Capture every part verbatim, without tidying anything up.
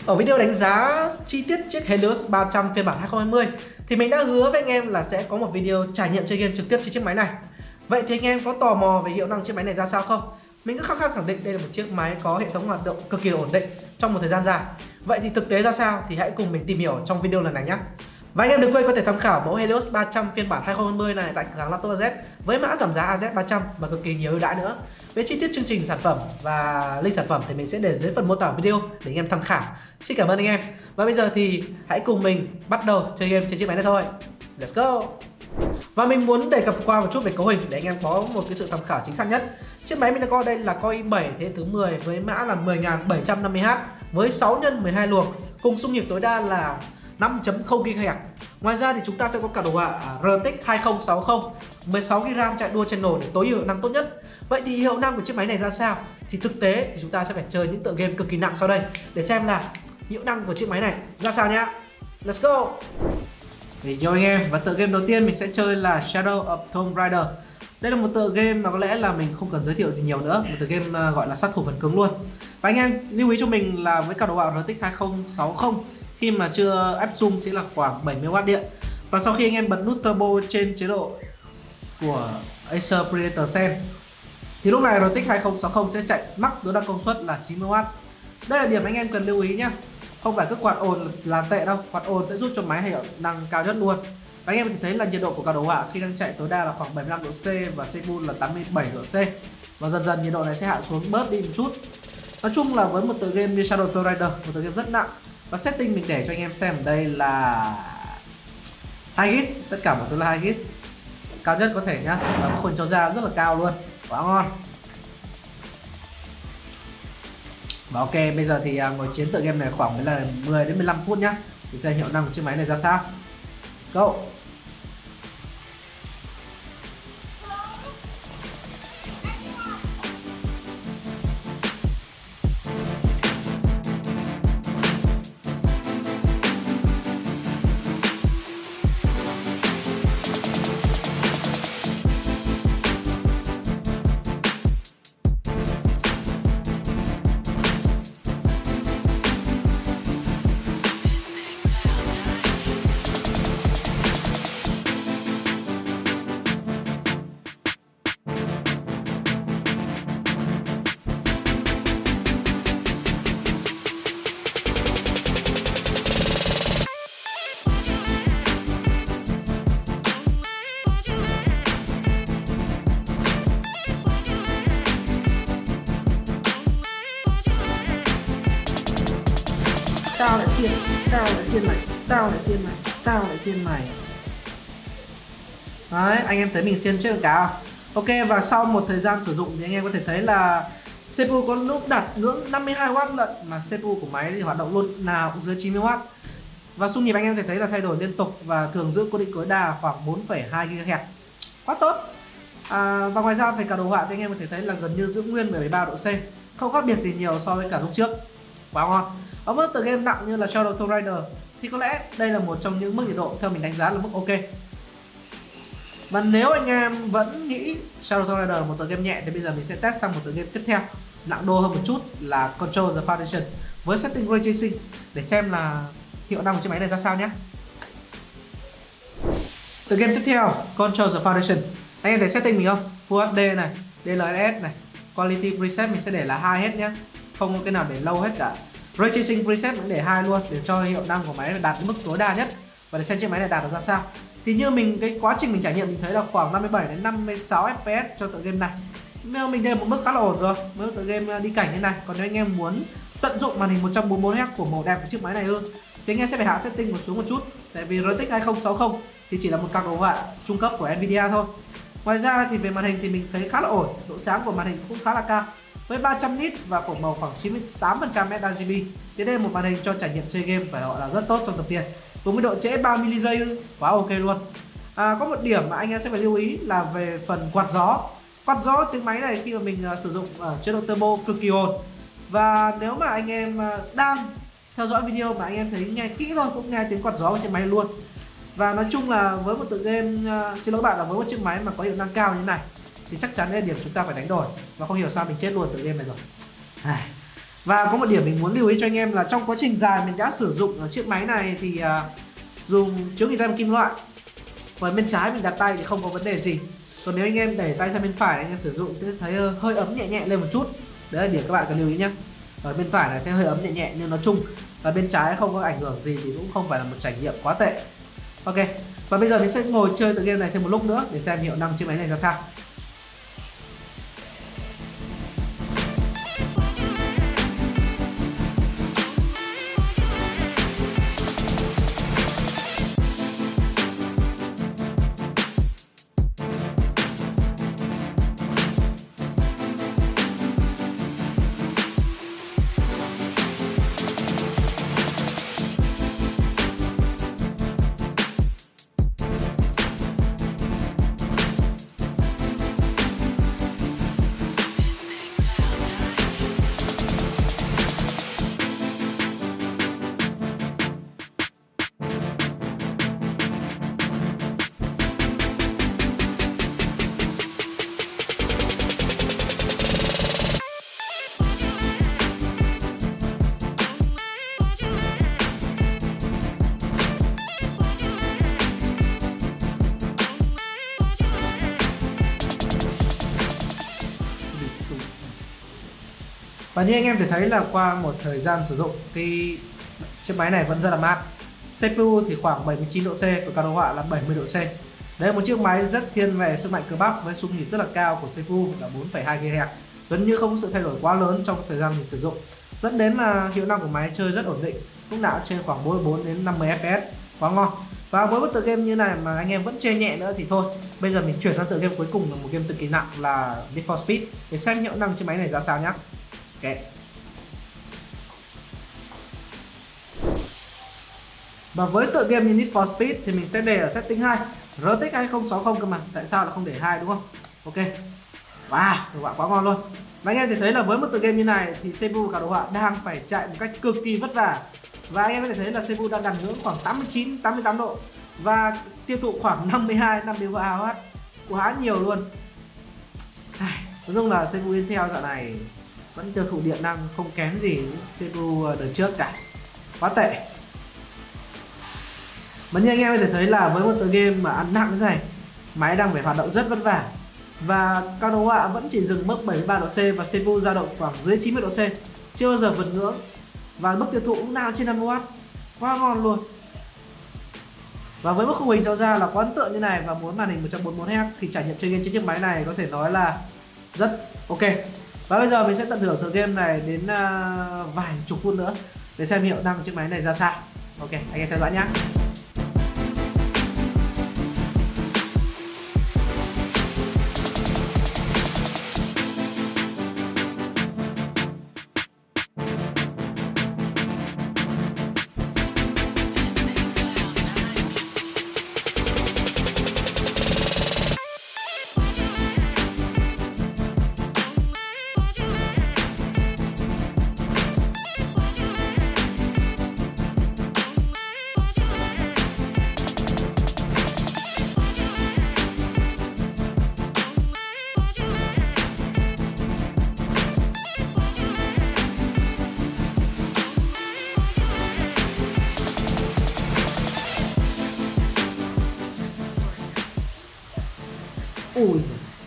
Ở video đánh giá chi tiết chiếc Helios ba trăm phiên bản hai không hai không thì mình đã hứa với anh em là sẽ có một video trải nghiệm chơi game trực tiếp trên chiếc máy này. Vậy thì anh em có tò mò về hiệu năng chiếc máy này ra sao không? Mình cứ khăng khăng khẳng định đây là một chiếc máy có hệ thống hoạt động cực kỳ ổn định trong một thời gian dài. Vậy thì thực tế ra sao thì hãy cùng mình tìm hiểu trong video lần này nhé. Và anh em đừng quên có thể tham khảo mẫu Helios ba trăm phiên bản hai không hai không này tại cửa hàng Laptop a zét với mã giảm giá A Z ba trăm và cực kỳ nhiều ưu đãi nữa. Về chi tiết chương trình sản phẩm và link sản phẩm thì mình sẽ để dưới phần mô tả video để anh em tham khảo. Xin cảm ơn anh em. Và bây giờ thì hãy cùng mình bắt đầu chơi game trên chiếc máy này thôi. Let's go. Và mình muốn đề cập qua một chút về cấu hình để anh em có một cái sự tham khảo chính xác nhất. Chiếc máy mình đang coi đây là Core i bảy thế hệ thứ mười với mã là mười nghìn bảy trăm năm mươi H với sáu nhân mười hai luồng cùng xung nhịp tối đa là năm chấm không gigahertz. Ngoài ra thì chúng ta sẽ có cả đồ họa rờ tê ích hai không sáu không mười sáu gi-ga-bai RAM chạy dual channel để tối ưu hiệu năng tốt nhất. Vậy thì hiệu năng của chiếc máy này ra sao? Thì thực tế thì chúng ta sẽ phải chơi những tựa game cực kỳ nặng sau đây để xem là hiệu năng của chiếc máy này ra sao nhá. Let's go. Thì cho anh em, và tựa game đầu tiên mình sẽ chơi là Shadow of Tomb Raider. Đây là một tựa game mà có lẽ là mình không cần giới thiệu gì nhiều nữa, một tựa game gọi là sát thủ phần cứng luôn. Và anh em lưu ý cho mình là với cả đồ họa rờ tê ích hai không sáu không khi mà chưa áp zoom sẽ là khoảng bảy mươi oát điện. Và sau khi anh em bật nút turbo trên chế độ của Acer Predator Zen thì lúc này rờ tê ích hai không sáu không sẽ chạy max tối đa công suất là chín mươi oát. Đây là điểm anh em cần lưu ý nhé. Không phải cứ quạt ồn là tệ đâu, quạt ồn sẽ giúp cho máy hiệu năng cao nhất luôn. Và anh em thì thấy là nhiệt độ của cả đồ họa khi đang chạy tối đa là khoảng bảy mươi lăm độ C và xê pê u là tám mươi bảy độ C. Và dần dần nhiệt độ này sẽ hạ xuống bớt đi một chút. Nói chung là với một tựa game như Shadow of Tomb Raider, một tựa game rất nặng. Và setting mình để cho anh em xem ở đây là hai gi-ga-bai, tất cả mọi thứ là hai gi-ga-bai, cao nhất có thể nhá, và khuôn cho ra rất là cao luôn, quá ngon. Và ok, bây giờ thì ngồi chiến tựa game này khoảng là mười đến mười lăm phút nhá, thì xem hiệu năng của chiếc máy này ra sao. Go. Tao lại xiên, tao lại xiên mày, tao lại xiên mày, tao lại xiên mày. Đấy, anh em thấy mình xiên chết được cá không? Ok, và sau một thời gian sử dụng thì anh em có thể thấy là xê pê u có lúc đặt ngưỡng năm mươi hai oát lận, mà xê pê u của máy thì hoạt động luôn nào cũng dưới chín mươi oát. Và xung nhịp anh em có thể thấy là thay đổi liên tục và thường giữ cố định tối đa khoảng bốn phẩy hai gigahertz. Quá tốt. À, và ngoài ra về cả đồ họa thì anh em có thể thấy là gần như giữ nguyên mười ba độ C, không khác biệt gì nhiều so với cả lúc trước. Quá ngon. Ở mức tựa game nặng như là Shadow of Tomb Raider thì có lẽ đây là một trong những mức nhiệt độ theo mình đánh giá là mức ok. Và nếu anh em vẫn nghĩ Shadow of Tomb Raider là một tựa game nhẹ thì bây giờ mình sẽ test sang một tựa game tiếp theo nặng đô hơn một chút là Control the Foundation với setting Ray Tracing để xem là hiệu năng của chiếc máy này ra sao nhé. Tựa game tiếp theo Control the Foundation, anh em thấy setting mình không? Full hát đê này, đê lờ ét này, Quality Preset mình sẽ để là hai hết nhé, không có cái nào để lâu hết cả. Ray Tracing preset mình để hai luôn để cho hiệu năng của máy đạt đến mức tối đa nhất và để xem chiếc máy này đạt được ra sao. Thì như mình cái quá trình mình trải nghiệm mình thấy là khoảng năm mươi bảy đến năm mươi sáu ép pê ét cho tựa game này. Nếu mình đây một mức khá là ổn rồi với tựa game đi cảnh như này. Còn nếu anh em muốn tận dụng màn hình một trăm bốn mươi mốt héc của màu đẹp của chiếc máy này hơn thì anh em sẽ phải hạ setting một xuống một chút, tại vì rờ tê ích hai không sáu không thì chỉ là một card đồ họa trung cấp của Nvidia thôi. Ngoài ra thì về màn hình thì mình thấy khá là ổn, độ sáng của màn hình cũng khá là cao với ba trăm nit và phổ màu khoảng chín mươi tám phần trăm ét rờ giê bê. Thì đây là một màn hình cho trải nghiệm chơi game phải gọi là rất tốt trong tập tiền. Cùng với độ trễ ba mi li giây ư, quá ok luôn. À, có một điểm mà anh em sẽ phải lưu ý là về phần quạt gió. Quạt gió tiếng máy này khi mà mình uh, sử dụng ở chế độ turbo cực kỳ ồn. Và nếu mà anh em uh, đang theo dõi video mà anh em thấy nghe kỹ thôi cũng nghe tiếng quạt gió trên máy luôn. Và nói chung là với một tựa game, uh, xin lỗi bạn, là với một chiếc máy mà có hiệu năng cao như thế này thì chắc chắn là điểm chúng ta phải đánh đổi. Và không hiểu sao mình chết luôn tựa game này rồi. Và có một điểm mình muốn lưu ý cho anh em là trong quá trình dài mình đã sử dụng ở chiếc máy này thì uh, dùng chiếu nghỉ tay bằng kim loại. Còn bên trái mình đặt tay thì không có vấn đề gì. Còn nếu anh em đẩy tay sang bên phải anh em sử dụng thì thấy hơi ấm nhẹ nhẹ lên một chút. Đấy là điểm các bạn cần lưu ý nhé. Ở bên phải này sẽ hơi ấm nhẹ nhẹ nhưng nói chung và bên trái không có ảnh hưởng gì thì cũng không phải là một trải nghiệm quá tệ. Ok, và bây giờ mình sẽ ngồi chơi tựa game này thêm một lúc nữa để xem hiệu năng chiếc máy này ra sao. Và như anh em thể thấy là qua một thời gian sử dụng thì chiếc máy này vẫn rất là mát. xê pê u thì khoảng bảy mươi chín độ C, và cao độ họa là bảy mươi độ C. Đây là một chiếc máy rất thiên về sức mạnh cơ bắp với xung nhịp rất là cao của xê pê u là bốn phẩy hai gi ga héc. Gần như không có sự thay đổi quá lớn trong thời gian mình sử dụng, dẫn đến là hiệu năng của máy chơi rất ổn định, lúc nào trên khoảng bốn mươi bốn đến năm mươi ép pê ét, quá ngon. Và với một tựa game như này mà anh em vẫn chê nhẹ nữa thì thôi, bây giờ mình chuyển sang tựa game cuối cùng là một game cực kỳ nặng là Need for Speed để xem hiệu năng chiếc máy này ra sao nhé. Okay. Và với tựa game như Need for Speed thì mình sẽ để ở setting hai rờ tê ích hai không sáu không cơ mà. Tại sao lại không để hai đúng không? Ok. Wow, đồ họa quá ngon luôn. Và anh em thì thấy là với một tựa game như này thì xê pê u cả đồ họa đang phải chạy một cách cực kỳ vất vả. Và anh em có thể thấy là xê pê u đang đặt ngưỡng khoảng tám mươi chín tám mươi tám độ và tiêu thụ khoảng năm mươi hai năm mươi ba a oát, quá nhiều luôn. Nói chung là xê pê u Intel dạo này vẫn tiêu thụ điện năng không kém gì xê pê u đợt trước cả, quá tệ. Mà như anh em có thể thấy là với một tựa game mà ăn nặng như thế này, máy đang phải hoạt động rất vất vả và cao độ họa vẫn chỉ dừng mức bảy mươi ba độ C và xê pê u dao động khoảng dưới chín mươi độ C, chưa bao giờ vượt ngưỡng, và mức tiêu thụ cũng nào trên năm mươi oát, quá ngon luôn. Và với mức khung hình cho ra là quá ấn tượng như này và muốn màn hình một trăm bốn mươi mốt héc thì trải nghiệm chơi game trên chiếc máy này có thể nói là rất ok. Và bây giờ mình sẽ tận hưởng tựa game này đến uh, vài chục phút nữa để xem hiệu năng chiếc máy này ra sao. Ok, anh em theo dõi nhé. Ui.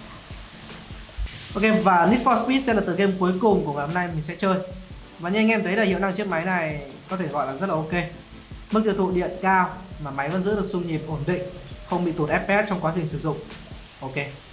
Ok, và Need for Speed sẽ là tựa game cuối cùng của ngày hôm nay mình sẽ chơi. Và như anh em thấy là hiệu năng chiếc máy này có thể gọi là rất là ok. Mức tiêu thụ điện cao mà máy vẫn giữ được xung nhịp ổn định, không bị tụt ép pê ét trong quá trình sử dụng. Ok.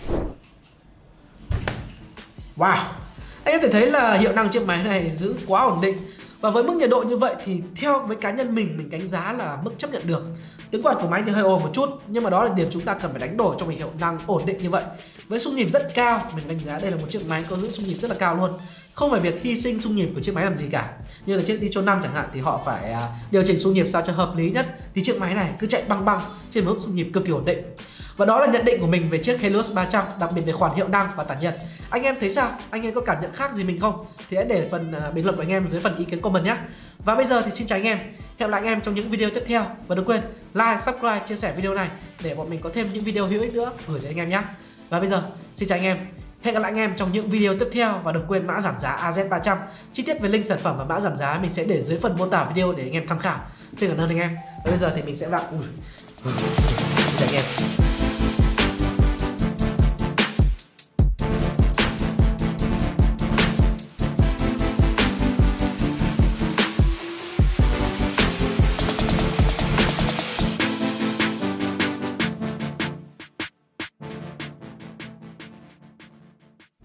Wow. Anh em thể thấy là hiệu năng chiếc máy này giữ quá ổn định. Và với mức nhiệt độ như vậy thì theo với cá nhân mình, mình đánh giá là mức chấp nhận được. Tiếng quạt của máy thì hơi ồn một chút, nhưng mà đó là điểm chúng ta cần phải đánh đổi trong một hiệu năng ổn định như vậy. Với xung nhịp rất cao, mình đánh giá đây là một chiếc máy có giữ xung nhịp rất là cao luôn. Không phải việc hy sinh xung nhịp của chiếc máy làm gì cả. Như là chiếc Nitro năm chẳng hạn thì họ phải điều chỉnh xung nhịp sao cho hợp lý nhất, thì chiếc máy này cứ chạy băng băng trên mức xung nhịp cực kỳ ổn định. Và đó là nhận định của mình về chiếc Helios ba trăm, đặc biệt về khoản hiệu năng và tản nhiệt. Anh em thấy sao? Anh em có cảm nhận khác gì mình không? Thì hãy để phần bình luận của anh em dưới phần ý kiến comment nhé. Và bây giờ thì xin chào anh em. Hẹn gặp lại anh em trong những video tiếp theo. Và đừng quên like, subscribe, chia sẻ video này để bọn mình có thêm những video hữu ích nữa gửi đến anh em nhé. Và bây giờ xin chào anh em. Hẹn gặp lại anh em trong những video tiếp theo và đừng quên mã giảm giá A Z ba trăm. Chi tiết về link sản phẩm và mã giảm giá mình sẽ để dưới phần mô tả video để anh em tham khảo. Xin cảm ơn anh em. Và bây giờ thì mình sẽ vào. Ui. Chào anh em.